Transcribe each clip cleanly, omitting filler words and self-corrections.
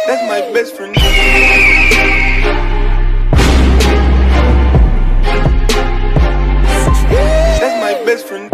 That's my best friend. That's my best friend.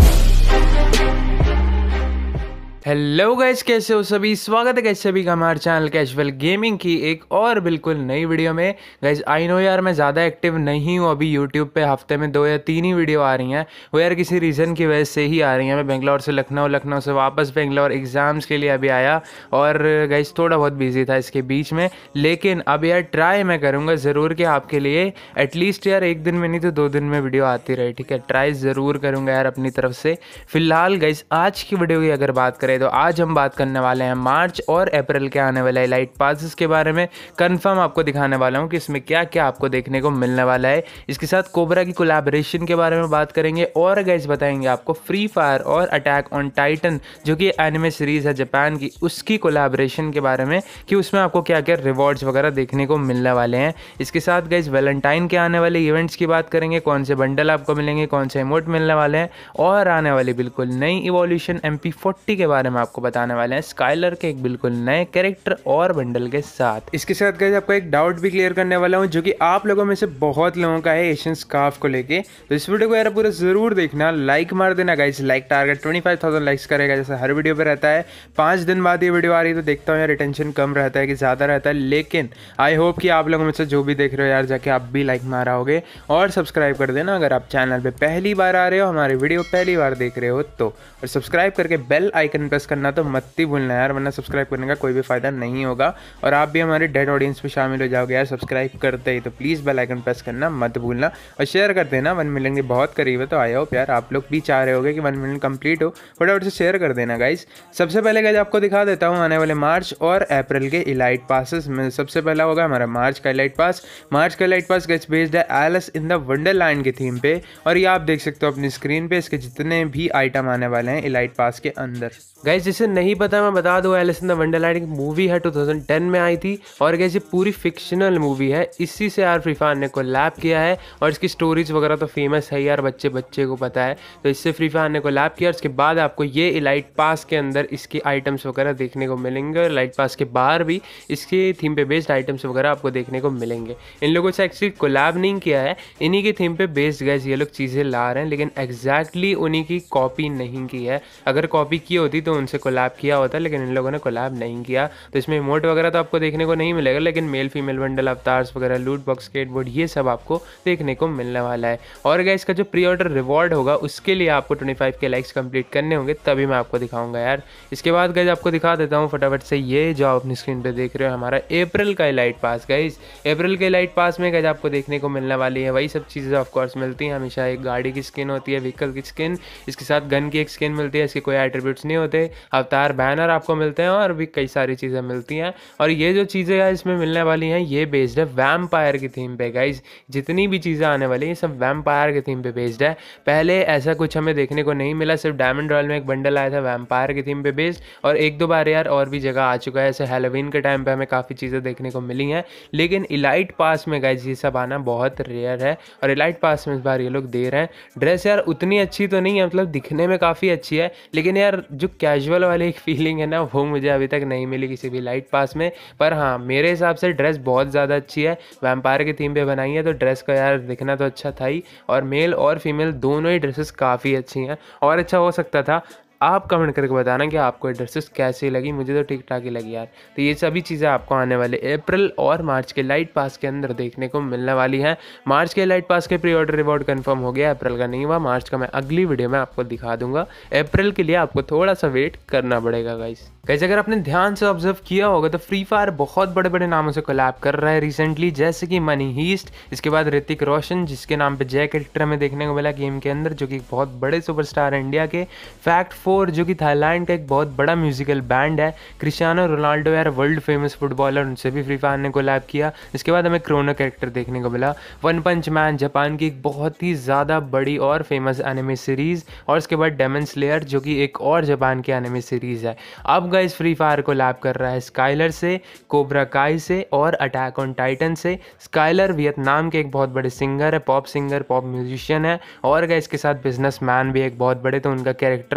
Hello guys, कैसे हो सभी। स्वागत है गाइस सभी का हमारे चैनल कैजुअल गेमिंग की एक और बिल्कुल नई वीडियो में। गाइस आई नो यार, मैं ज़्यादा एक्टिव नहीं हूँ अभी यूट्यूब पे। हफ्ते में 2 या 3 ही वीडियो आ रही हैं, वो यार किसी रीज़न की वजह से ही आ रही हैं। मैं बेंगलोर से लखनऊ, लखनऊ से वापस बेंगलोर एग्ज़ाम्स के लिए अभी आया, और गाइस थोड़ा बहुत बिजी था इसके बीच में। लेकिन अब यार ट्राई मैं करूँगा ज़रूर कि आपके लिए एटलीस्ट यार 1 दिन में नहीं तो 2 दिन में वीडियो आती रहे, ठीक है। ट्राई ज़रूर करूँगा यार अपनी तरफ से। फिलहाल गाइस आज की वीडियो की अगर बात करें तो आज हम बात करने वाले हैं मार्च और अप्रैल के आने वाले इलाइट पासेस के बारे में। कंफर्म आपको दिखाने वाला हूं कि इसमें क्या क्या आपको देखने को मिलने वाला है। इसके साथ कोबरा की कोलैबोरेशन के बारे में बात करेंगे, और गाइस बताएंगे आपको फ्री फायर और अटैक ऑन टाइटन जो कि एनिमे सीरीज़ है जापान की, उसकी कोलैबोरेशन के बारे में कि उसमें आपको क्या क्या रिवॉर्ड्स वगैरह देखने को मिलने वाले हैं। इसके साथ गाइस वैलेंटाइन के आने वाले इवेंट्स की बात करेंगे, कौन से बंडल आपको मिलेंगे, कौन से इमोट मिलने वाले हैं, और आने वाली बिल्कुल नई इवोल्यूशन MP40 के बारे में आपको बताने वाले हैं, स्काइलर के एक बिल्कुल नए कैरेक्टर और बंडल के साथ। इसके साथ गाइस आपको एक डाउट भी क्लियर करने वाला हूं जो कि आप लोगों में से बहुत लोगों का है एशियन स्कार्फ को लेके। तो इस वीडियो को यार पूरा जरूर देखना, लाइक मार देना गाइस। लाइक टारगेट 25,000 लाइक्स करेगा जैसे हर वीडियो पे रहता है। 5 दिन बाद ये वीडियो आ रही है तो देखता हूँ यार रिटेंशन कम रहता है कि ज़्यादा रहता है, लेकिन आई होप कि आप लोगों में से जो भी देख रहे हो यार जाके आप भी लाइक मारा होगे और सब्सक्राइब कर देना अगर आप चैनल पे पहली बार आ रहे हो, हमारे वीडियो पहली बार देख रहे हो तो। और सब्सक्राइब करके बेल आइकन प्रेस करना तो मत ही भूलना यार, वरना सब्सक्राइब करने का कोई भी फायदा नहीं होगा और आप भी हमारे डेड ऑडियंस में शामिल हो जाओगे यार सब्सक्राइब करते ही। तो प्लीज़ बेल आइकन प्रेस करना मत भूलना और शेयर कर देना। 1 मिलियन के बहुत करीब है, तो आई होप यार आप लोग भी चाह रहे होगे कि 1 मिलियन कंप्लीट हो, फटाफट से शेयर कर देना गाइस। सबसे पहले गाइस आपको दिखा देता हूँ आने वाले मार्च और अप्रैल के इलाइट पासेस में। सबसे पहला होगा हमारा मार्च का इलाइट पास। मार्च का इलाइट पास गाइस बेस्ड है एलिस इन द वंडरलैंड की थीम पे, और ये आप देख सकते हो अपनी स्क्रीन पे इसके जितने भी आइटम आने वाले हैं इलाइट पास के अंदर। गाइस जिसे नहीं पता मैं बता दूं, एलिस इन द वंडरलैंड एक मूवी है, 2010 में आई थी, और गाइस ये पूरी फिक्शनल मूवी है। इसी से यार फ्री फायर ने कोलैब किया है, और इसकी स्टोरीज वगैरह तो फेमस है यार, बच्चे बच्चे को पता है। तो इससे फ्री फायर ने कोलैब किया, और उसके बाद आपको ये इलाइट पास के अंदर इसकी आइटम्स वगैरह देखने को मिलेंगे, और इलाइट पास के बाहर भी इसके थीम पे बेस्ड आइटम्स वगैरह आपको देखने को मिलेंगे। इन लोगों से एक्चुअली कोलैब नहीं किया है, इन्हीं की थीम पे बेस्ड गाइस ये लोग चीज़ें ला रहे हैं, लेकिन एग्जैक्टली उन्हीं की कॉपी नहीं की है। अगर कॉपी की होती तो उनसे कोलैब किया होता, लेकिन इन लोगों ने कोलैब नहीं किया। तो इसमें इमोट वगैरह तो आपको देखने को नहीं मिलेगा, लेकिन मेल फीमेल बंडल अवतार्स वगैरह, लूट बॉक्स, स्केटबोर्ड, ये सब आपको देखने को मिलने वाला है। और गाइस इसका जो प्री ऑर्डर रिवॉर्ड होगा उसके लिए आपको 25 के लाइक्स कंप्लीट करने होंगे, तभी मैं आपको दिखाऊंगा यार। इसके बाद गाइस आपको दिखा देता हूँ फटाफट से, ये जो आप अपनी स्क्रीन पे देख रहे हो हमारा अप्रैल का इलाइट पास। गाइस अप्रैल के इलाइट पास में गाइस आपको देखने को मिलने वाली है वही सब चीज़ें ऑफकोर्स मिलती हैं हमेशा। एक गाड़ी की स्किन होती है, व्हीकल की स्किन, इसके साथ गन की एक स्किन मिलती है, इसके कोई एट्रीब्यूट्स नहीं होते, अवतार बैनर आपको मिलते हैं, और भी कई सारी चीज़ें मिलती हैं। और ये जो चीज़ें यार इसमें मिलने वाली हैं ये बेस्ड है वैम्पायर की थीम पे। गाइस जितनी भी चीज़ें आने वाली हैं सब वैम्पायर की थीम पे बेस्ड है। पहले ऐसा कुछ हमें देखने को नहीं मिला, सिर्फ डायमंड रॉयल में एक बंडल आया था वैम्पायर की थीम पे बेस्ड, और 1-2 बार यार और भी जगह आ चुका है, जैसे हैलोवीन के टाइम पे हमें काफ़ी चीज़ें देखने को मिली हैं। लेकिन इलाइट पास में गाइस ये सब आना बहुत रेयर है, और इलाइट पास में इस बार ये लोग दे रहे हैं। ड्रेस यार उतनी अच्छी तो नहीं है, मतलब दिखने में काफ़ी अच्छी है, लेकिन यार जो कैजुअल वाली एक फीलिंग है ना वो मुझे अभी तक नहीं मिली किसी भी लाइट पास में। पर हाँ मेरे हिसाब से ड्रेस बहुत ज़्यादा अच्छी है, वैम्पायर की थीम पे बनाई है, तो ड्रेस का यार दिखना तो अच्छा था ही, और मेल और फीमेल दोनों ही ड्रेसेस काफ़ी अच्छी हैं, और अच्छा हो सकता था। आप कमेंट करके बताना कि आपको ड्रेसेस कैसी लगी, मुझे तो ठीक ठाक ही लगी यार। तो ये सभी चीज़ें आपको आने वाले अप्रैल और मार्च के लाइट पास के अंदर देखने को मिलने वाली हैं। मार्च के लाइट पास के प्री ऑर्डर रिवॉर्ड कंफर्म हो गया, अप्रैल का नहीं हुआ। मार्च का मैं अगली वीडियो में आपको दिखा दूंगा, अप्रैल के लिए आपको थोड़ा सा वेट करना पड़ेगा गाइस। अगर आपने ध्यान से ऑब्जर्व किया होगा तो फ्री फायर बहुत बड़े बड़े नामों से कोलैब कर रहा है रिसेंटली, जैसे कि मनी हीस्ट, इसके बाद ऋतिक रोशन जिसके नाम पे जय कैरेक्टर हमें देखने को मिला गेम के अंदर, जो कि बहुत बड़े सुपरस्टार है इंडिया के। फैक्ट 4 जो कि थाईलैंड का एक बहुत बड़ा म्यूजिकल बैंड है। क्रिस्टियानो रोनाल्डो यार वर्ल्ड फेमस फुटबॉलर, उनसे भी फ्री फायर ने कोलैब किया। इसके बाद हमें क्रोनो कैरेक्टर देखने को मिला। वन पंच मैन जापान की एक बहुत ही ज़्यादा बड़ी और फेमस एनिमे सीरीज़, और इसके बाद डेमन स्लेयर जो कि एक और जापान की एनिमे सीरीज़ है। अब गाइस फ्री फायर कोलैब कर रहा है स्काइलर से, कोबरा काई से और अटैक ऑन टाइटन से। स्काइलर वियतनाम के एक बहुत बड़े सिंगर है, पॉप सिंगर, पॉप म्यूजिशियन है, और गाइस इसके साथ बिजनेसमैन भी एक बहुत बड़े, तो उनका कैरेक्टर और उनके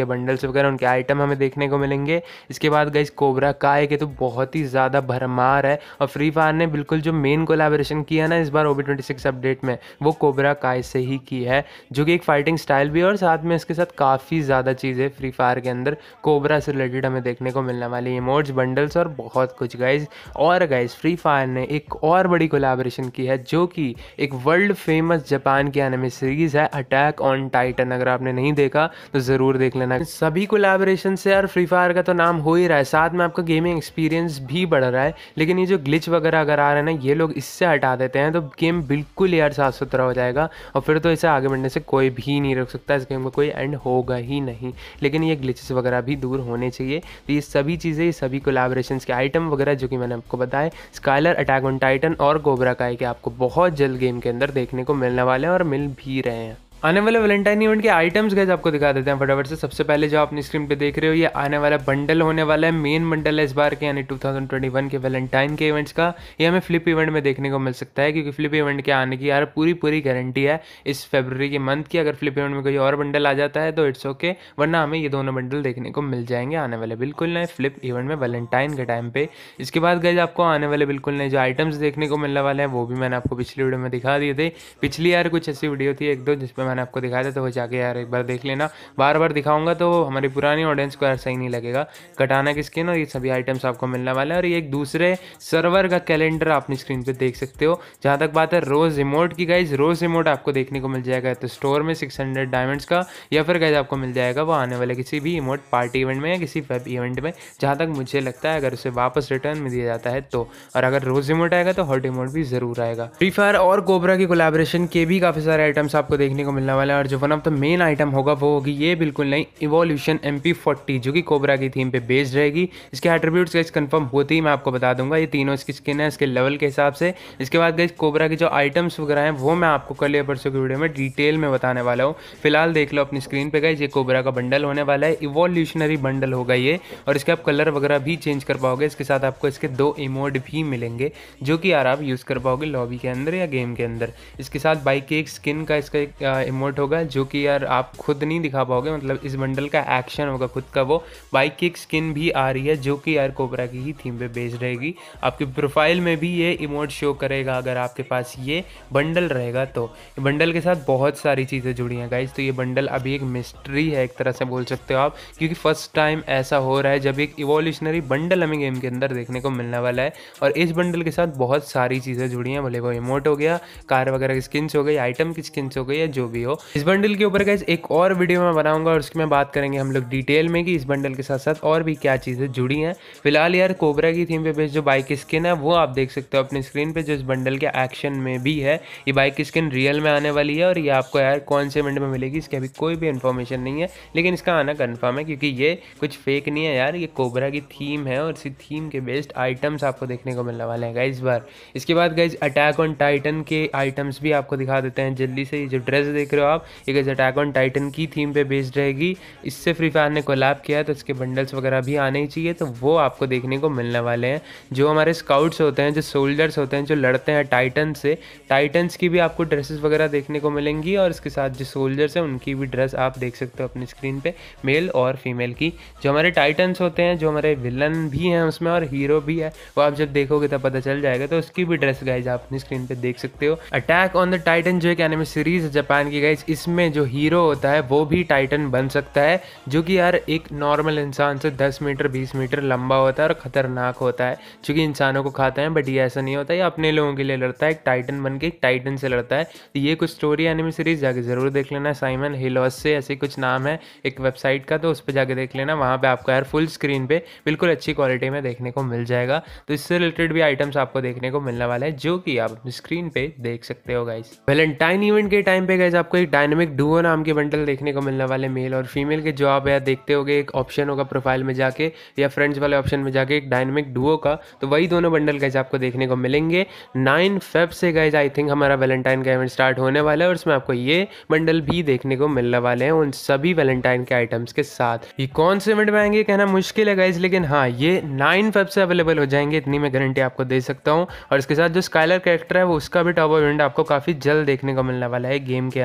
उनके बंडल्स वगैरह, उनके आइटम हमें देखने को मिलेंगे। इसके बाद गाइस कोबरा काय के तो बहुत ही ज़्यादा भरमार है, और फ्री फायर ने बिल्कुल जो मेन कोलैबोरेशन किया ना इस बार OB26 अपडेट में, वो कोबरा काय से ही की है, जो कि एक फाइटिंग स्टाइल भी है, और साथ में इसके साथ काफ़ी ज़्यादा चीज़ें फ्री फायर के अंदर कोबरा से रिलेटेड हमें देखने को मिलने वाली, इमोट्स, बंडल्स और बहुत कुछ गाइस। और गाइस फ्री फायर ने एक और बड़ी कोलैबोरेशन की है, जो कि एक वर्ल्ड फेमस जापान की एनिमे सीरीज़ है अटैक ऑन टाइटन। अगर आपने नहीं देखा तो ज़रूर देख लेना। सभी कोलैबोरेशन से यार फ्री फायर का तो नाम हो ही रहा है, साथ में आपका गेमिंग एक्सपीरियंस भी बढ़ रहा है, लेकिन ये जो ग्लिच वगैरह अगर आ रहे हैं ना, ये लोग इससे हटा देते हैं तो गेम बिल्कुल यार साफ सुथरा हो जाएगा, और फिर तो इसे आगे बढ़ने से कोई भी नहीं रोक सकता, इस गेम का कोई एंड होगा ही नहीं। लेकिन ये ग्लिचेस वगैरह भी दूर होने चाहिए। तो ये सभी चीज़ें, ये सभी कोलैबोरेशंस के आइटम वगैरह जो कि मैंने आपको बताए, स्काइलर, अटैक ऑन टाइटन और कोबरा काय के आपको बहुत जल्द गेम के अंदर देखने को मिलने वाले हैं, और मिल भी रहे हैं। आने वाले वैलेंटाइन इवेंट के आइटम्स गाइस आपको दिखा देते हैं फटाफट से। सबसे पहले जो अपनी स्क्रीन पे देख रहे हो, ये आने वाला बंडल होने वाला है, मेन बंडल है इस बार के, यानी 2021 के वैलेंटाइन के इवेंट्स का। ये हमें फ्लिप इवेंट में देखने को मिल सकता है, क्योंकि फ्लिप इवेंट के आने की यार पूरी गारंटी है इस फरवरी के मंथ की। अगर फ्लिप इवेंट में कोई और बंडल आ जाता है तो इट्स ओके, वरना हमें ये दोनों बंडल देखने को मिल जाएंगे आने वाले बिल्कुल नए फ्लिप इवेंट में वैलेंटाइन के टाइम पे। इसके बाद गाइस आपको आने वाले बिल्कुल नए जो आइटम्स देखने को मिलने वाले हैं, वो भी मैंने आपको पिछली वीडियो में दिखा दिए थे। पिछली यार कुछ ऐसी वीडियो थी एक दो जिसमें मैंने आपको दिखाया था, तो जाके यार एक बार देख लेना। बार बार दिखाऊंगा तो हमारी पुरानी ऑडियंस को यार सही नहीं लगेगा। कटाना की स्किन और ये सभी आइटम्स आपको मिलने वाला है, और ये एक दूसरे सर्वर का कैलेंडर अपनी स्क्रीन पे देख सकते हो। जहाँ तक बात है रोज इमोट की गाइज, रोज इमोट आपको देखने को मिल जाएगा तो स्टोर में 600 डायमंड्स का, या फिर गाइज आपको मिल जाएगा वो आने वाले किसी भी इमोट पार्टी इवेंट में या किसी वेब इवेंट में, जहाँ तक मुझे लगता है, अगर उसे वापस रिटर्न में दिया जाता है तो। और अगर रोज इमोट आएगा तो हॉट इमोट भी जरूर आएगा। फ्री फायर और कोबरा की कोलैबोरेशन के भी काफी सारे आइटम्स आपको देखने को मिलने वाले हैं, और जो one of the main item होगा वो होगी ये बिल्कुल नई इवोल्यूशन MP40, जो कि कोबरा की थीम पे बेस्ड रहेगी। इसके एट्रीब्यूट्स गाइस कंफर्म होते ही मैं आपको बता दूंगा, ये तीनों इसकी स्किन है इसके लेवल के हिसाब से। इसके बाद गाइस कोबरा की जो आइटम्स वगैरह हैं वो मैं आपको कल या परसों की वीडियो में डिटेल में बताने वाला हूँ। फिलहाल देख लो अपनी स्क्रीन पे गाइस, ये कोबरा का बंडल होने वाला है, इवोल्यूशनरी बंडल होगा ये, और इसके आप कलर वगैरह भी चेंज कर पाओगे। इसके साथ आपको इसके 2 इमोट भी मिलेंगे, जो कि यार आप यूज़ कर पाओगे लॉबी के अंदर या गेम के अंदर। इसके साथ बाइक के एक स्किन का इसका एक इमोट होगा, जो कि यार आप खुद नहीं दिखा पाओगे, मतलब इस बंडल का एक्शन होगा खुद का। वो बाइक की एक स्किन भी आ रही है, जो कि यार कोबरा की ही थीम पे बेस्ड रहेगी। आपके प्रोफाइल में भी ये इमोट शो करेगा अगर आपके पास ये बंडल रहेगा तो। बंडल के साथ बहुत सारी चीज़ें जुड़ी हैं गाइज, तो ये बंडल अभी एक मिस्ट्री है एक तरह से बोल सकते हो आप, क्योंकि फर्स्ट टाइम ऐसा हो रहा है जब एक इवोल्यूशनरी बंडल हमें गेम के अंदर देखने को मिलने वाला है। और इस बंडल के साथ बहुत सारी चीज़ें जुड़ी हैं, भले वो इमोट हो गया, कार वगैरह की स्किन्स हो गई, आइटम की स्किन्स हो गई, या जो भी हो। इस बंडल के ऊपर गाइज एक और वीडियो में बनाऊंगा, और उसकी में बात करेंगे हम लोग डिटेल में कि इस बंडल के साथ साथ और भी क्या चीज़ें जुड़ी हैं। फिलहाल यार कोबरा की थीम पे बेस्ड जो बाइक की स्किन है वो आप देख सकते हो अपनी स्क्रीन पे, जो इस बंडल के एक्शन में भी है। ये बाइक की स्किन रियल में आने वाली है, और ये आपको यार कौन से इवेंट में मिलेगी इसकी अभी कोई भी इन्फॉर्मेशन नहीं है, लेकिन इसका आना कन्फर्म है, क्योंकि ये कुछ फेक नहीं है यार, ये कोबरा की थीम है, और इसी थीम के बेस्ड आइटम्स आपको देखने को मिलने वाले हैं गाइस बार। इसके बाद गाइस अटैक ऑन टाइटन के आइटम्स भी आपको दिखा देते हैं जल्दी से। ये जो ड्रेस देख रहे हो आप, ये गाइस अटैक ऑन टाइटन की थीम पे बेस्ड रहेगी। इससे फ्री फायर ने कोलैब किया है, तो इसके बंडल्स वगैरह भी आने ही चाहिए, तो वो आपको देखने को मिलने वाले हैं। जो हमारे स्काउट्स होते हैं, जो सोल्जर्स होते हैं, जो लड़ते हैं टाइटन से, टाइटन्स की भी आपको ड्रेसेस वगैरह देखने को मिलेंगी, और इसके साथ जो सोल्जर्स हैं उनकी भी ड्रेस आप देख सकते हो अपनी स्क्रीन पे, मेल और फीमेल की। जो हमारे टाइटन्स होते हैं, जो हमारे विलन भी हैं उसमें और हीरो भी है, वो आप जब देखोगे तब पता चल जाएगा, तो उसकी भी ड्रेस गाइज आप अपनी स्क्रीन पे देख सकते हो। अटैक ऑन द टाइटन जो एक एनिमे सीरीज है जापान की गाइज, इसमें जो हीरो होता है वो भी टाइटन बन सकता है, जो कि यार एक नॉर्मल इंसान से 10 मीटर 20 मीटर लंबा होता है और खतरनाक होता है, क्योंकि इंसानों को खाता है। बट ये ऐसा नहीं होता, ये अपने लोगों के लिए लड़ता है, एक टाइटन बन के एक टाइटन से लड़ता है। तो ये कुछ स्टोरी एनिमे सीरीज जाके जरूर देख लेना, साइमन हिलोस से ऐसे कुछ नाम है एक वेबसाइट का, तो उस पर जाके देख लेना। वहाँ पे आपको यार फुल स्क्रीन पे बिल्कुल अच्छी क्वालिटी में देखने को मिल जाएगा। तो इससे रिलेटेड भी आइटम्स आपको देखने को मिलने वाला है, जो कि आप अपनी स्क्रीन पे देख सकते हो गाइस। वैलेंटाइन इवेंट के टाइम पे गाइस आपको एक डायनामिक डुओ नाम के बंडल देखने को मिलने वाले, मेल और फीमेल के। जो आप यार देखते होगे एक ऑप्शन होगा प्रोफाइल में जाके या फ्रेंड्स वाले ऑप्शन में जाके एक डायनामिक डुओ का, तो वही दोनों बंडल गाइस आपको देखने को मिलेंगे। 9 फेब से गाइस आई थिंक हमारा वैलेंटाइन का इवेंट स्टार्ट होने वाला है, और उसमें आपको ये बंडल भी देखने को मिलने वाले हैं उन सभी वैलेंटाइन के आइटम्स के साथ। ये कौन से इवेंट में आएंगे कहना मुश्किल है गाइस, लेकिन हाँ ये 9 फेब से अवेलेबल हो जाएंगे, इतनी मैं गारंटी आपको दे सकता हूँ। और इसके साथ जो स्काइलर कैरेक्टर है वो उसका भी टॉप इवेंट आपको काफ़ी जल्द देखने को मिलने वाला है गेम के अंदर।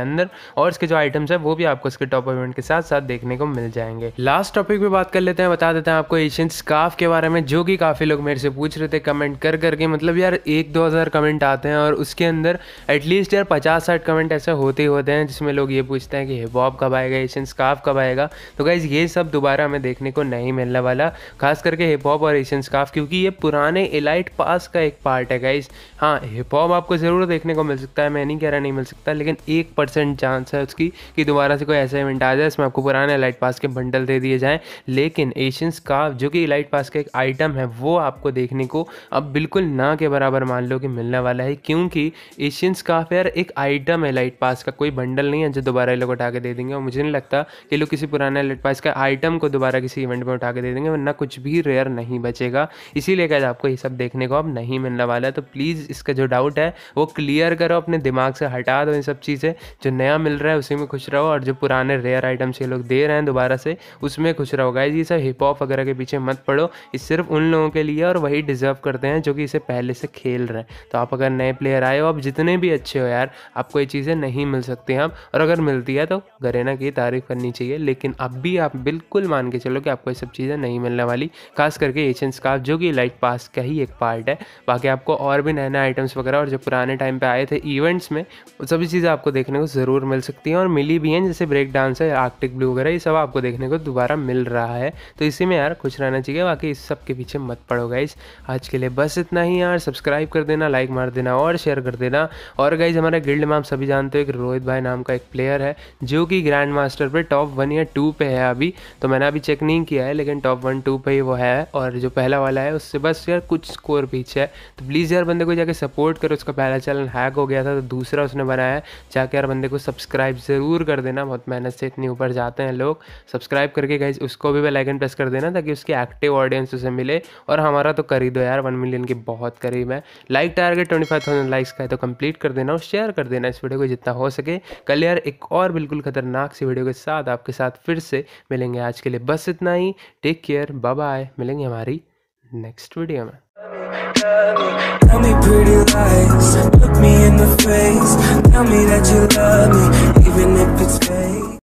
अंदर, और इसके जो आइटम्स है वो भी आपको इसके टॉप इवेंट के साथ साथ देखने को मिल जाएंगे। लास्ट टॉपिक पे बात कर लेते हैं, बता देते हैं आपको एशियन स्कार्फ के बारे में, जो कि काफ़ी लोग मेरे से पूछ रहे थे कमेंट कर करके। मतलब यार 1-2 हज़ार कमेंट आते हैं और उसके अंदर एटलीस्ट यार 50-60 कमेंट ऐसे होते ही होते हैं जिसमें लोग ये पूछते हैं कि हिप हॉप कब आएगा, एशियन स्कार्फ कब आएगा। तो गाइज ये सब दोबारा हमें देखने को नहीं मिलने वाला, खास करके हिप हॉप और एशियन स्कार्फ, क्योंकि ये पुराने एलाइट पास का एक पार्ट है गाइज। हाँ, हिप हॉप आपको ज़रूर देखने को मिल सकता है, मैं नहीं कह रहा नहीं मिल सकता, लेकिन 1% चांस है उसकी कि दोबारा से कोई ऐसा इवेंट आ जाए इसमें आपको पुराने एलाइट पास के बंडल दे दिए जाएँ। लेकिन एशियन स्कार्फ जो कि एलाइट पास का एक आइटम है वो आपको देखने को अब बिल्कुल ना के बराबर मान लो कि मिलने वाला है, क्योंकि एशियन स्कार्फ यार एक आइटम है एलाइट पास का, कोई बंडल नहीं है जो दोबारा ये लोग उठा के दे देंगे। और मुझे नहीं लगता कि लोग किसी पुराने एलाइट पास का आइटम को दोबारा किसी इवेंट में उठा के दे देंगे, वरना कुछ भी रेयर नहीं बचेगा। इसीलिए गाइस आपको ये सब देखने को अब नहीं मिलने वाला है। तो प्लीज़ इसका जो डाउट है वो क्लियर करो, अपने दिमाग से हटा दो इन सब चीज़ें। जो नया मिल रहा है उसी में खुश रहो, और जो पुराने रेयर आइटम्स ये लोग दे रहे हैं दोबारा से उसमें खुश रहो गाइस। ये सब हिप हॉप वगैरह के पीछे मत पड़ो, ये सिर्फ उन लोगों के लिए और वही डिजर्व करते हैं जो कि इसे पहले से खेल रहे हैं। तो आप अगर नए प्लेयर आए हो, आप जितने भी अच्छे हो यार, आपको ये चीज़ें नहीं मिल सकती हैं, और अगर मिलती है तो गरेना की तारीफ करनी चाहिए। लेकिन अब भी आप बिल्कुल मान के चलो कि आपको ये सब चीज़ें नहीं मिलने वाली, खास करके एशियन स्कार्फ जो कि एलाइट पास का ही एक पार्ट है। बाकी आपको और भी नए नए आइटम्स वगैरह और जो पुराने टाइम पे आए थे इवेंट्स में, वो सभी चीज़ें आपको देखने को ज़रूर मिल सकती हैं, और मिली भी हैं, जैसे ब्रेक डांस है, आर्कटिक ब्लू वगैरह, ये सब आपको देखने को दोबारा मिल रहा है। तो इसी में यार खुश रहना चाहिए, बाकी इस सब के पीछे मत पड़ो गाइज। आज के लिए बस इतना ही यार, सब्सक्राइब कर देना, लाइक मार देना और शेयर कर देना। और गाइज हमारे गिल्ड में आप सभी जानते हो एक रोहित भाई नाम का एक प्लेयर है जो कि ग्रैंड मास्टर पे टॉप 1 या 2 पे है अभी। तो मैंने अभी चेक नहीं किया है, लेकिन टॉप 1-2 पे ही वो है, और जो पहला वाला है उससे बस यार कुछ स्कोर पीछे है। तो प्लीज़ यार बंदे को जाके सपोर्ट करो, उसका पहला चैनल हैक हो गया था तो दूसरा उसने बनाया है, जाके यार बंदे को सब्सक्राइब ज़रूर कर देना, बहुत मेहनत से इतनी ऊपर जाते हैं लोग। सब्सक्राइब करके गाइज उसको भी बेल आइकन प्रेस कर देना ताकि उसकी एक्टिव ऑडियंस उसे मिले, और हमारा तो कर ही दो यार, 1 मिलियन के बहुत करीब है। लाइक टारगेट 25,000 लाइक्स का है तो कंप्लीट कर देना, और शेयर कर देना इस वीडियो को जितना हो सके। कल यार एक और बिल्कुल खतरनाक सी वीडियो के साथ आपके साथ फिर से मिलेंगे। आज के लिए बस इतना ही, टेक केयर, बाय बाय, मिलेंगे हमारी नेक्स्ट वीडियो में। Tell me pretty lies, look me in the face, tell me that you love me, even if it's